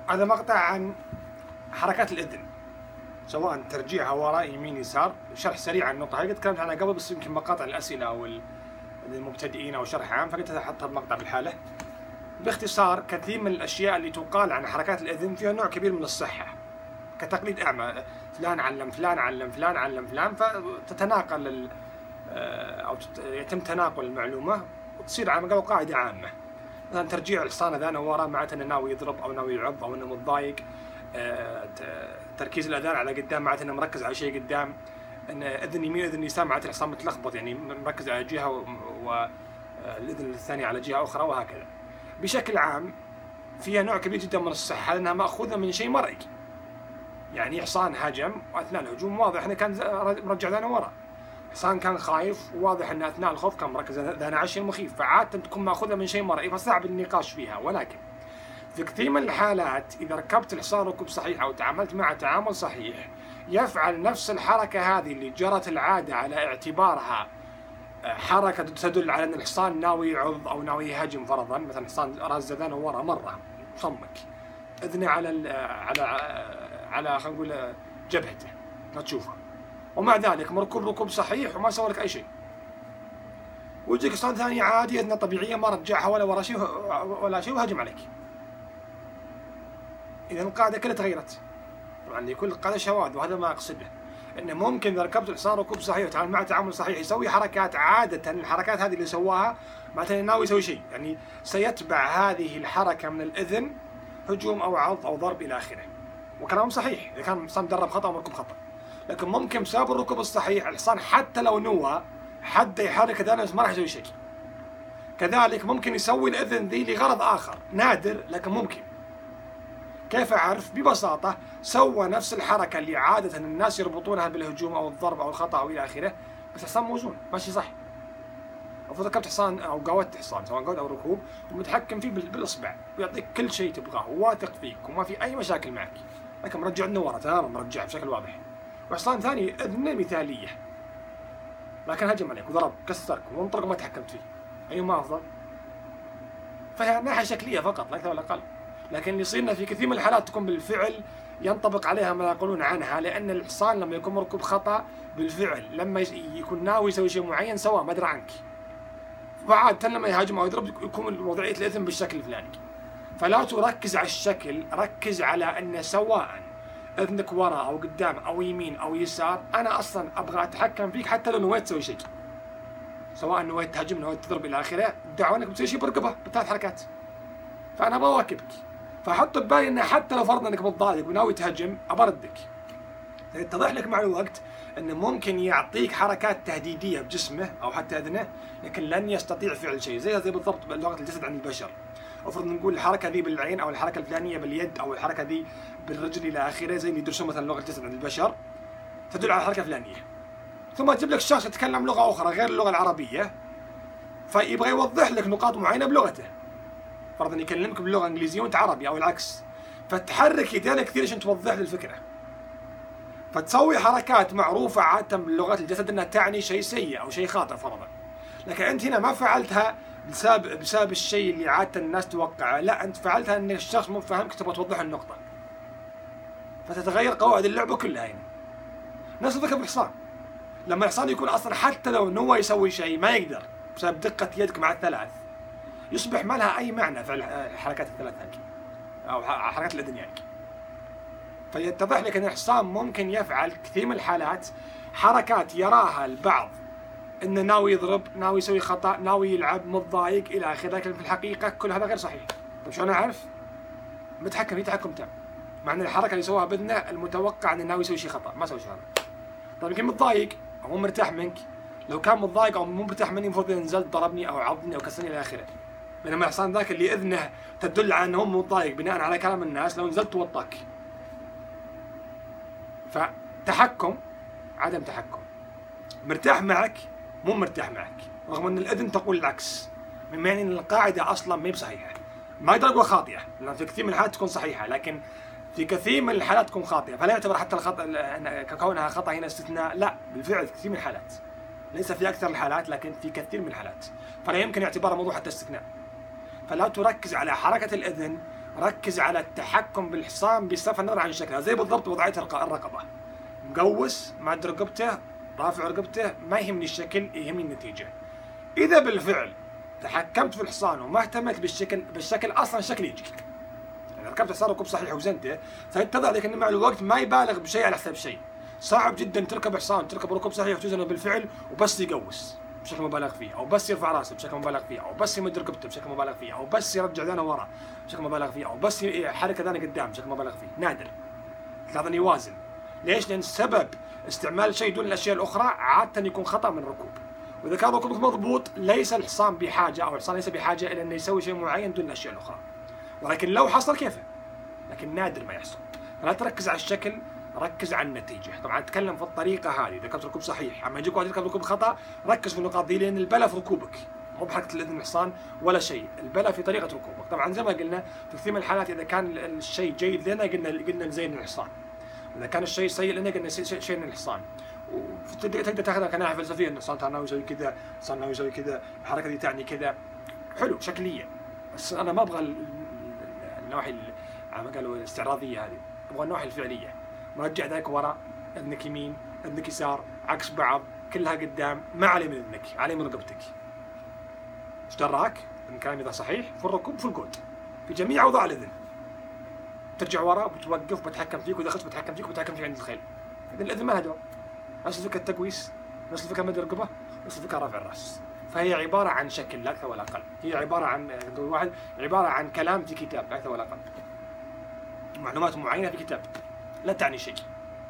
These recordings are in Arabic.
هذا مقطع عن حركات الإذن، سواء ترجيعها وراء يمين يسار. شرح سريع عن النقطة هاي قد تكلمت عنها قبل، بس يمكن مقاطع الأسئلة أو للمبتدئين أو شرح عام، فقلت أحطها بمقطع بالحالة. باختصار، كثير من الأشياء اللي تقال عن حركات الإذن فيها نوع كبير من الصحة، كتقليد أعمى، فلان علم فلان علم فلان علم فلان، فتتناقل أو يتم تناقل المعلومة وتصير على قول قاعدة عامة. مثلا ترجيع الحصان اذانه ورا معناته انه ناوي يضرب او ناوي يعض او انه متضايق. تركيز الاذان على قدام معناته انه مركز على شيء قدام. ان اذن يمين اذن يسار معناته الحصان متلخبط، يعني مركز على جهه والاذن الثانيه على جهه اخرى، وهكذا. بشكل عام فيها نوع كبير جدا من الصحه لانها ماخوذه من شيء مرئي. يعني حصان هجم واثناء الهجوم واضح انه كان مرجع اذانه ورا. حصان كان خايف وواضح ان اثناء الخوف كان مركز اذانه على الشيء المخيف، فعادة تكون ماخوذه من شيء مرئي، فصعب النقاش فيها. ولكن في كثير من الحالات اذا ركبت الحصان ركوب صحيح او تعاملت معه تعامل صحيح، يفعل نفس الحركه هذه اللي جرت العاده على اعتبارها حركه تدل على ان الحصان ناوي يعض او ناوي يهاجم. فرضا مثلا حصان راس اذانه ورا مره مصمك، اذنه على خلينا نقول جبهته ما تشوفه، ومع ذلك مركوب ركوب صحيح وما سوى لك اي شيء. ويجيك حصان ثاني عادي اذنه طبيعيه ما رجعها ولا شيء وهجم عليك. اذا القاعده كلها تغيرت. طبعا لكل قاعده شواذ، وهذا ما اقصده. انه ممكن اذا ركبت الحصان ركوب صحيح وتعامل معه تعامل صحيح يسوي حركات، عاده الحركات هذه اللي سواها معناته ناوي يسوي شيء، يعني سيتبع هذه الحركه من الاذن هجوم او عض او ضرب الى اخره. وكلام صحيح اذا كان الحصان مدرب خطا ومركوب خطا. لكن ممكن بسبب الركوب الصحيح الحصان حتى لو نوى حتى يحرك اذانه بس ما راح يسوي شيء. كذلك ممكن يسوي الاذن ذي لغرض اخر نادر لكن ممكن. كيف اعرف؟ ببساطه سوى نفس الحركه اللي عاده الناس يربطونها بالهجوم او الضرب او الخطا او الى اخره، بس حصان موزون ماشي صح. المفروض ركبت حصان او قودت حصان سواء قود او ركوب ومتحكم فيه بالاصبع ويعطيك كل شيء تبغاه وواثق فيك وما في اي مشاكل معك، لكن مرجع انه ورا تماما، مرجع بشكل واضح. وحصان ثاني اذنه مثاليه لكن هجم عليك وضرب كسرك وانطرق وما تحكمت فيه، ايهما افضل؟ فهي ناحيه شكليه فقط لا اكثر ولا اقل. لكن اللي يصيرنا في كثير من الحالات تكون بالفعل ينطبق عليها ما يقولون عنها، لان الحصان لما يكون مركوب خطا بالفعل لما يكون ناوي يسوي شيء معين سواه ما ادري عنك، وعادة لما يهاجم او يضرب يكون وضعيه الاذن بالشكل الفلاني. فلا تركز على الشكل، ركز على ان سواء اذنك ورا او قدام او يمين او يسار، انا اصلا ابغى اتحكم فيك حتى لو نويت تسوي شيء، سواء نويت تهاجم نويت تضرب الى اخره، الدعوه انك بتسوي شيء برقبه بثلاث حركات، فانا ابغى اواكبك. فحط ببالي انه حتى لو فرضنا انك متضايق وناوي تهجم ابردك. يتضح لك مع الوقت انه ممكن يعطيك حركات تهديديه بجسمه او حتى اذنه، لكن لن يستطيع فعل شيء. زي بالضبط بلغه الجسد عند البشر. افرض نقول الحركه ذي بالعين او الحركه الفلانيه باليد او الحركه ذي بالرجل الى اخره، زي اللي يدرسون مثلا لغه الجسد عند البشر تدل على الحركه الفلانيه. ثم تجيب لك شخص يتكلم لغه اخرى غير اللغه العربيه فيبغى يوضح لك نقاط معينه بلغته. فرضا يكلمك باللغه الانجليزيه وانت عربي او العكس، فتحرك يدينك كثير عشان توضح له الفكره. فتسوي حركات معروفه عاده بلغات الجسد انها تعني شيء سيء او شيء خاطئ فرضا. لكن انت هنا ما فعلتها بسبب الشيء اللي عاده الناس توقعه، لا انت فعلتها ان الشخص مو فاهمك تبغى توضح النقطه. فتتغير قواعد اللعبه كلها هنا. نفس الفكره بالحصان. لما الحصان يكون اصلا حتى لو نوى يسوي شيء ما يقدر بسبب دقه يدك مع الثلاث، يصبح ما لها اي معنى في الحركات الثلاث هذه او حركات الاذن يعني. فيتضح لك ان الحصان ممكن يفعل كثير من الحالات حركات يراها البعض انه ناوي يضرب، ناوي يسوي خطا، ناوي يلعب، متضايق الى اخره، لكن في الحقيقه كل هذا غير صحيح. طيب شلون اعرف؟ متحكم في تحكم تام. مع ان الحركه اللي سواها باذنه المتوقع انه ناوي يسوي شيء خطا، ما سوى شيء خطا. طيب يمكن متضايق او مو مرتاح منك، لو كان متضايق او مو مرتاح مني المفروض اذا نزلت ضربني او عضني او كسرني الى اخره. بينما الحصان ذاك اللي اذنه تدل على انه هو متضايق بناء على كلام الناس، لو نزلت وطاك. فتحكم عدم تحكم، مرتاح معك مو مرتاح معك، رغم ان الاذن تقول العكس، مما يعني ان القاعده اصلا ما هي بصحيحه. ما يقدر يقول خاطئه، لان في كثير من الحالات تكون صحيحه، لكن في كثير من الحالات تكون خاطئه، فلا يعتبر حتى الخطا ككونها خطا هنا استثناء، لا بالفعل في كثير من الحالات، ليس في اكثر الحالات لكن في كثير من الحالات، فلا يمكن اعتباره موضوع حتى استثناء. فلا تركز على حركه الاذن ركز على التحكم بالحصان بصرف النظر عن شكله، زي بالضبط وضعية الرقبة. مقوس ماد رقبته، رافع رقبته، ما يهمني الشكل، يهمني النتيجة. إذا بالفعل تحكمت في الحصان وما اهتمت بالشكل أصلا الشكل يجي. يعني ركبت حصان ركوب صحيح وزنته، فيتضح لك أن مع الوقت ما يبالغ بشيء على حساب شيء. صعب جدا تركب حصان تركب ركوب صحيح وتوزنه بالفعل وبس يقوس بشكل مبالغ فيه، او بس يرفع راسه بشكل مبالغ فيه، او بس يمد ركبته بشكل مبالغ فيه، او بس يرجع ذانه ورا بشكل مبالغ فيه، او بس يحرك ذانه قدام بشكل مبالغ فيه. نادر تلاحظ انه يوازن. ليش؟ لان سبب استعمال شيء دون الاشياء الاخرى عاده يكون خطا من الركوب. واذا كان ركوبك مضبوط ليس الحصان بحاجه، او الحصان ليس بحاجه الى انه يسوي شيء معين دون الاشياء الاخرى. ولكن لو حصل كيفه، لكن نادر ما يحصل. فلا تركز على الشكل، ركز على النتيجه. طبعا اتكلم في الطريقه هذه، اذا كنت ركوب صحيح. اما يجيك واحد يركب ركوب خطا، ركز في النقاط دي، لان البلا في ركوبك، مو بحركه الاذن الحصان ولا شيء، البلا في طريقه ركوبك. طبعا زي ما قلنا في كثير من الحالات اذا كان الشيء جيد لنا قلنا زين الحصان، اذا كان الشيء سيء لنا قلنا شيء الحصان. وتقدر تاخذها كناحيه فلسفيه، ان الحصان تاعنا يسوي كذا، الحصان يسوي كذا، الحركه دي تعني كذا. حلو شكليه، بس انا ما ابغى النواحي ما قالوا الاستعراضيه هذه، ابغى النواحي الفعليه. مرجع ذاك وراء، اذنك يمين، اذنك يسار، عكس بعض، كلها قدام، ما علي من اذنك، علي من رقبتك. ايش دراك؟ ان كلامي ذا صحيح في الركوب في القود، في جميع اوضاع الاذن. ترجع وراء بتوقف، بتحكم فيك، واذا خفت بتحكم فيك وبتحكم فيك عند الخيل. اذا الاذن ما لها دور. نفس الفكره التقويس، نفس الفكره مد الرقبه، نفس الفكره رافع الراس. فهي عباره عن شكل لا اكثر ولا اقل، هي عباره عن واحد، عباره عن كلام في كتاب لا اكثر ولا اقل. معلومات معينه في كتاب لا تعني شيء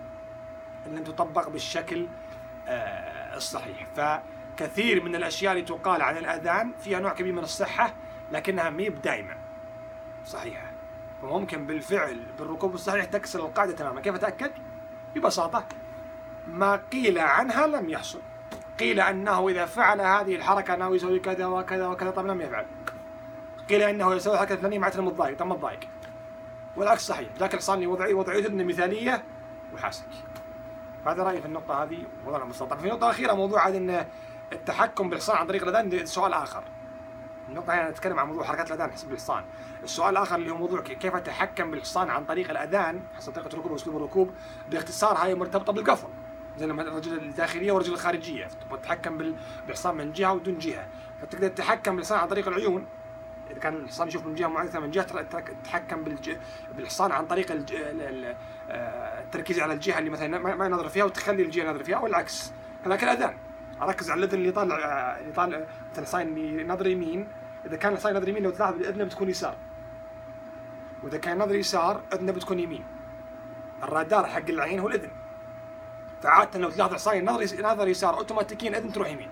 إن تطبق بالشكل الصحيح. فكثير من الأشياء اللي تقال عن الأذان فيها نوع كبير من الصحة، لكنها ميب دائما صحيحة. فممكن بالفعل بالركوب الصحيح تكسر القاعدة تماما. كيف أتأكد؟ ببساطة، ما قيل عنها لم يحصل. قيل أنه إذا فعل هذه الحركة أنه يسوي كذا وكذا وكذا، طب لم يفعل. قيل أنه يسوي الحركة الفلانية معناته متضايق، طب ما تضايق. والعكس صحيح، ذاك الحصان اللي وضعيته مثالية وحاسك. هذا رأيي في النقطة هذه، وضعنا مستطاع. في نقطة أخيرة، موضوع عن أن التحكم بالحصان عن طريق الأذان سؤال آخر. النقطة هنا نتكلم عن موضوع حركات الأذان حسب الحصان. السؤال الآخر اللي هو موضوع كيف أتحكم بالحصان عن طريق الأذان حسب طريقة الركوب وأسلوب الركوب. باختصار هاي مرتبطة بالقفل، زي الرجل الداخلية والرجل الخارجية. تبغى تتحكم بالحصان من جهة ودون جهة، فتقدر تتحكم بالحصان عن طريق العيون. إذا كان الحصان يشوف من جهة معينة من جهة، تتحكم بالحصان عن طريق التركيز على الجهة اللي مثلا ما ينظر فيها، وتخلي الجهة ينظر فيها، والعكس. كذلك الأذان، أركز على الأذن اللي يطالع مثلا الحصان ينظر يمين. إذا كان الحصان ينظر يمين، لو تلاحظ الأذن بتكون يسار، وإذا كان ينظر يسار أذنه بتكون يمين. الرادار حق العين هو الأذن، فعادة لو تلاحظ الحصان ينظر يسار أوتوماتيكيا الأذن تروح يمين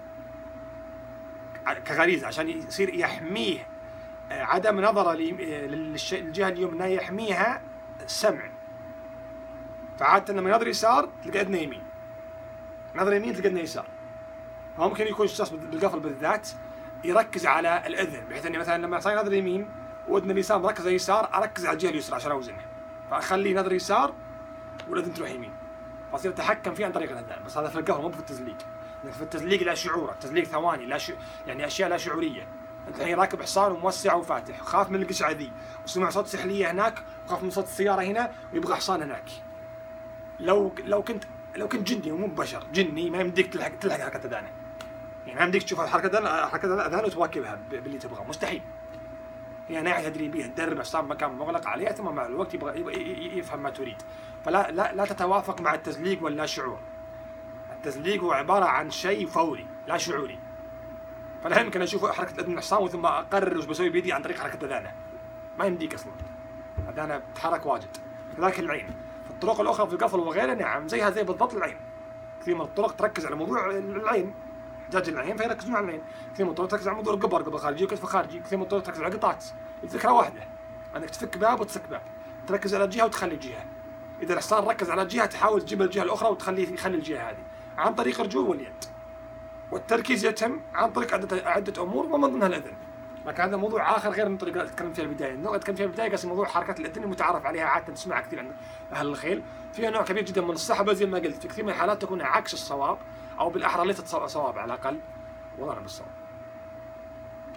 كغريزة، عشان يصير يحميه عدم نظره للجهة اليمنى، يحميها السمع. فعادة لما ينظر يسار تلقى أذنه يمين، نظر يمين تلقى أذنه يسار. ممكن يكون الشخص بالقفل بالذات يركز على الأذن، بحيث أني مثلا لما صار نظر يمين وأذن اليسار مركز على اليسار، أركز على الجهة اليسرى عشان أوزنها، فأخلي نظر يسار والأذن تروح يمين، فأصير أتحكم فيه عن طريق الأذان. بس هذا في القفل، مو في التزليق. في التزليق لا شعور، التزليق ثواني، يعني أشياء لا شعورية. أنت الحين راكب حصان وموسع وفاتح، خاف من القشعة ذي، وسمع صوت سحلية هناك، وخاف من صوت السيارة هنا، ويبغى حصان هناك. لو كنت جني ومو بشر، جني ما يمديك تلحق حركة أذانه. يعني ما يمديك تشوف حركة أذانه وتواكبها باللي تبغاه، مستحيل. هي ناحية تدريبية، تدرب حصان مكان مغلق عليها، ثم مع الوقت يبغى يفهم ما تريد. فلا لا تتوافق مع التزليق واللا شعور. التزليق هو عبارة عن شيء فوري لا شعوري. فلا يمكن اشوف حركه اذن الحصان ثم اقرر وش بسوي بيدي عن طريق حركه اذانه، ما يمديك اصلا، اذانه بتتحرك واجد. كذلك العين في الطرق الاخرى في القفل وغيرها، نعم زيها زي بالضبط العين. كثير من الطرق تركز على موضوع العين، احتجاج العين فيركزون على العين. كثير من الطرق تركز على موضوع القبر خارجي وكتف خارجي. كثير من الطرق تركز على قطعات. الفكره واحده، انك تفك باب وتسك باب، تركز على جهه وتخلي جهه. اذا الحصان ركز على جهه تحاول تجيب الجهه الاخرى يخلي الجهه هذه عن طريق الرجول واليد. والتركيز يتم عن طريق عدة أمور ومن ضمنها الأذن. لكن هذا موضوع آخر غير من الطريقة اللي تكلمت فيها البداية. النقطة تكلمت فيها البداية قصدي موضوع حركات الأذن المتعارف عليها عادة تسمعها كثير عند أهل الخيل. فيها نوع كبير جدا من الصحة، زي ما قلت في كثير من الحالات تكون عكس الصواب، أو بالأحرى ليست صواب على الأقل، والله بالصواب.